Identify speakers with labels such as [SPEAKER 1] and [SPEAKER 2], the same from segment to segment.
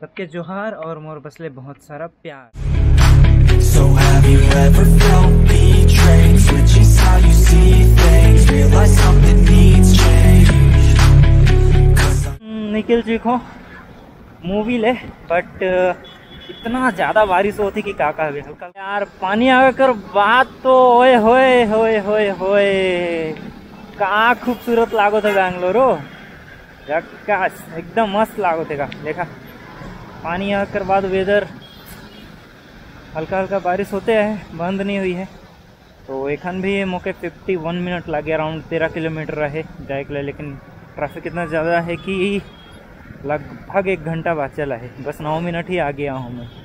[SPEAKER 1] सबके जोहार और मोर बसले बहुत सारा प्यार।
[SPEAKER 2] So have you ever felt betrayed? Switches how you see things. Realize something needs change.
[SPEAKER 1] निकल चुका मूवी ले, बट इतना ज़्यादा बारिश होती कि का हल्का यार पानी आकर बात तो ओए होए होए होए होए का खूबसूरत लागो थे बेंगलोरो। झक्कास एकदम मस्त लागो थे का। देखा पानी आकर बाद वेदर हल्का हल्का बारिश होते हैं, बंद नहीं हुई है। तो एखन भी मौके 51 मिनट लगे, अराउंड 13 किलोमीटर रहे जाए के लिए, लेकिन ट्रैफिक इतना ज़्यादा है कि लगभग 1 घंटा बाद चला है। बस 9 मिनट ही आ गया हूँ मैं।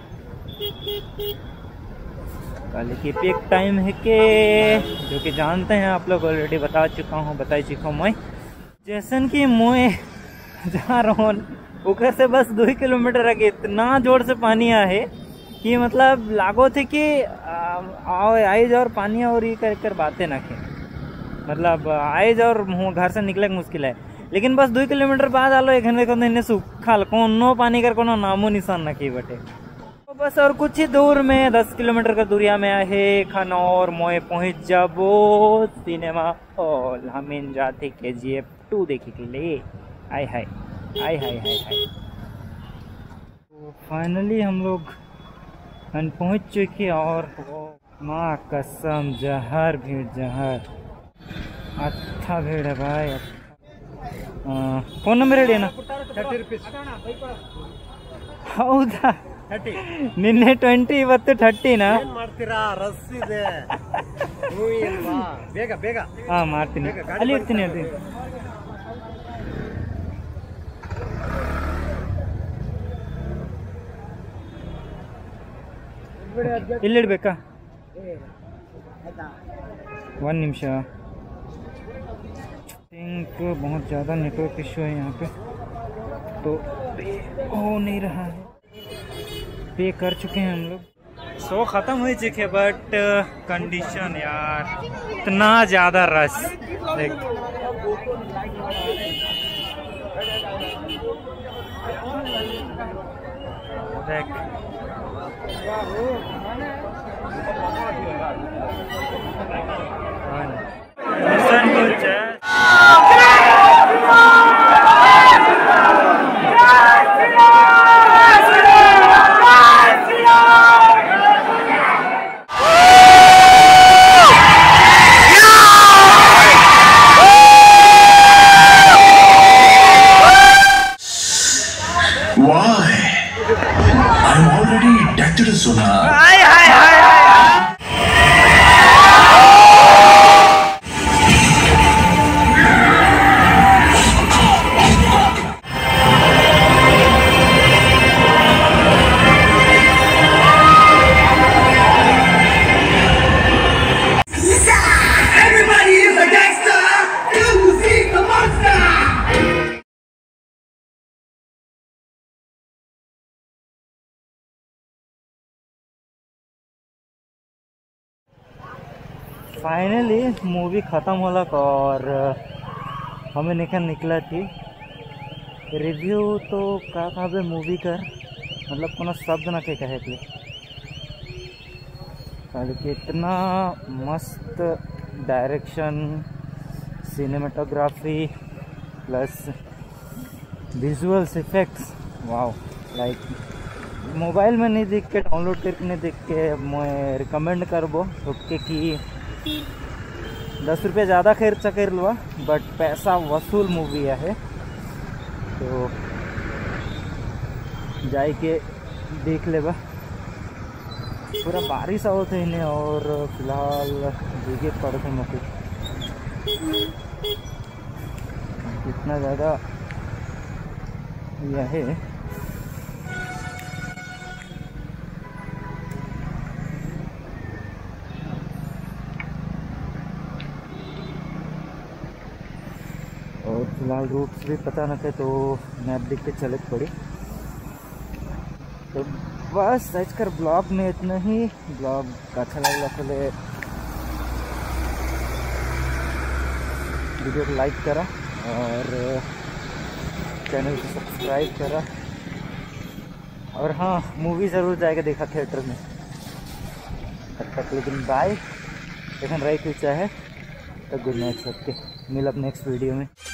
[SPEAKER 1] कल की पीक टाइम है के जो कि जानते हैं आप लोग, ऑलरेडी बता चुका हूँ मैं। जैसन कि मैं जा रहा हूँ उधर से बस 2 किलोमीटर आगे इतना जोर से पानी आया है कि मतलब लागो थे कि आइज और पानी और ये कर बातें ना के, मतलब आइज और घर से निकले मुश्किल है। लेकिन बस 2 किलोमीटर बाद आलो एक घंटे सूखा कोनो पानी कर कोनो नामो निशान ना की बटे। तो बस और कुछ ही दूर में 10 किलोमीटर का दूरिया में आहे खनौर मोए पहुंच जाबो सिनेमा हॉल। हम जाते KGF 2 देखे के लिए। आय हाय हाय हाय हाय हाय। तो फाइनली हम लोग पहुंच चुके और माँ कसम जहर भीड़, जहर अच्छा भीड़ है भाई। फोन नंबर है ना 30 रुपीस ಹೌದಾ 30 ನಿನ್ನೆ 20 ಇವತ್ತು 30 ನಾ ಏನು ಮಾಡ್ತೀರಾ ರಸ್ ಇದೆ ಮೂವಿ ಅಲ್ವಾ ಬೇಗ ಬೇಗ ಮಾಡ್ತೀನಿ ಅಲ್ಲಿ ಇರ್ತೀನಿ ಇಲ್ಲಿಡ್ಬೇಕಾ 1 ನಿಮಿಷ। थिंक बहुत ज़्यादा नेटवर्क इशू है यहाँ पे, तो पे हो नहीं रहा है। पे कर चुके हैं हम लोग, शो ख़त्म हो चुके, बट कंडीशन यार इतना ज़्यादा रश देख।
[SPEAKER 2] Why? I'm already decked to Sona.
[SPEAKER 1] Finally movie ख़त्म होला और हमें निकला थी रिव्यू तो का बे मूवी कर, मतलब कोनो शब्द ना कहे थे कि इतना मस्त direction, cinematography plus visuals effects, wow. Like mobile में नहीं देख के, डाउनलोड करके नहीं देख के मैं रिकमेंड करबो सबके कि 10 रुपये ज़्यादा खर्च कर लुआ, बट पैसा वसूल मूवी है। तो जाए के देख लेबा। पूरा बारिश आओ थे इन्हें और फिलहाल देखे पड़े थे मौके इतना ज़्यादा यह है। और फिलहाल रूट्स भी पता न थे, तो मैप देख के चले पड़ी। तो बस आज कर ब्लॉग में इतना ही। ब्लॉग अच्छा लगा तो वीडियो को लाइक करा और चैनल को सब्सक्राइब करा। और हाँ, मूवी ज़रूर जाएगा देखा थिएटर में। तब तक लेकिन बाय, लेकिन रही कुछ है तो गुड नाइट सबके। मिल अब नेक्स्ट वीडियो में।